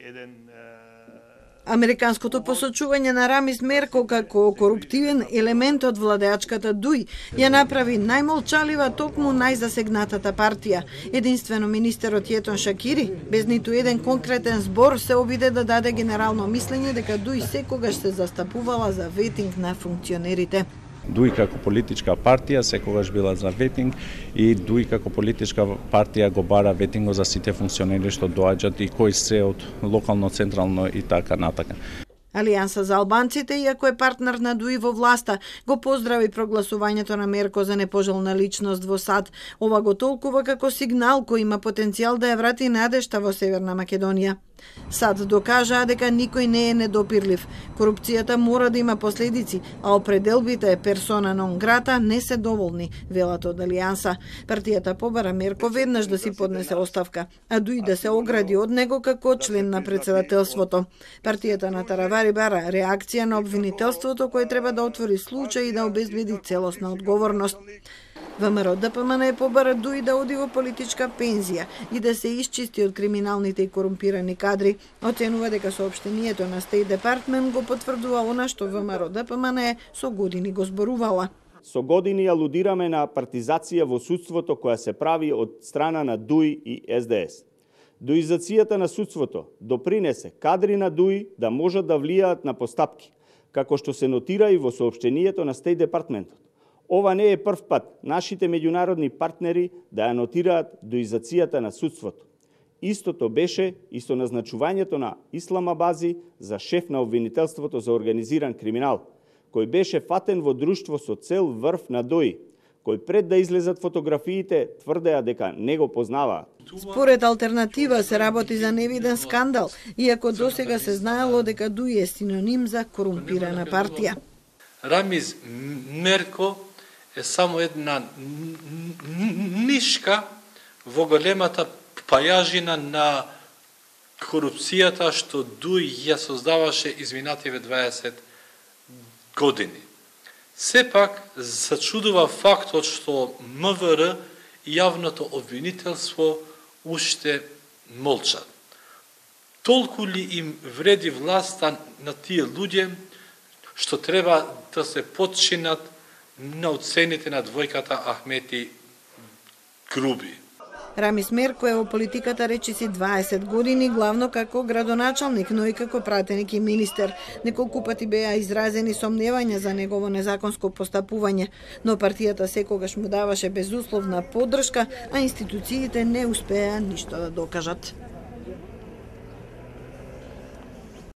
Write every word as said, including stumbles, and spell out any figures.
Американското посочување на Рамис Мерко како коруптивен елемент од владеачката ДУИ ја направи најмолчалива токму најзасегнатата партија. Единствено министерот Јетон Шакири, без ниту еден конкретен збор, се обиде да даде генерално мислење дека ДУИ секогаш се застапувала за ветинг на функционерите. ДУИ како политичка партија секогаш била за ветинг и ДУИ како политичка партија го бара ветинго за сите функционери што доаѓаат и кои се од локално, централно и така натака. Алијанса за албанците, иако е партнер на ДУИ во власта, го поздрави прогласувањето на Мерко за непожелна личност во САД. Ова го толкува како сигнал кој има потенцијал да ја врати надежта во Северна Македонија. САД докажаа дека никој не е недопирлив. Корупцијата мора да има последици, а определбите персона нон грата не се доволни, велат од Алијанса. Партијата побара Мерко веднаш да си поднесе оставка, а ДУИ да се огради од него како член на председателството. Партијата на Таравари бара реакција на обвинителството кој треба да отвори случај и да обезбеди целосна одговорност. ВМРО Д П М Н побара ДУИ да оди во политичка пензија и да се исчисти од криминалните и корумпирани кадри. Оценува дека соопштението на State Department го потврдува она што ВМРО Д П М Н со години го зборувала. Со години алудираме на партизација во судството која се прави од страна на ДУИ и С Д С. Дуизацијата на судството допринесе кадри на ДУИ да можат да влијаат на постапки, како што се нотира и во соопштението на State Department. Ова не е прв пат нашите меѓународни партнери да ја нотираат дуизацијата на судството. Истото беше и со назначувањето на Ислам Абази за шеф на обвинителството за организиран криминал, кој беше фатен во друштво со цел врв на ДОИ, кој пред да излезат фотографиите тврдеа дека не го познаваат. Според алтернатива се работи за невиден скандал, иако досега се знаело дека ДУИ е синоним за корумпирана партија. Рамис Мерко е само една нишка во големата пајажина на корупцијата што ДУИ ја создаваше изминативе дваесет години. Сепак зачудува фактот што М В Р и јавното обвинителство уште молчат. Толку ли им вреди власта на тие луѓе што треба да се подчинат на оцените на двојката Ахмети Груби. Рамис Мерко е во политиката речиси дваесет години, главно како градоначалник, но и како пратеник и министер. Неколку пати беа изразени сомневања за негово незаконско постапување, но партијата секогаш му даваше безусловна поддршка, а институциите не успеа ништо да докажат.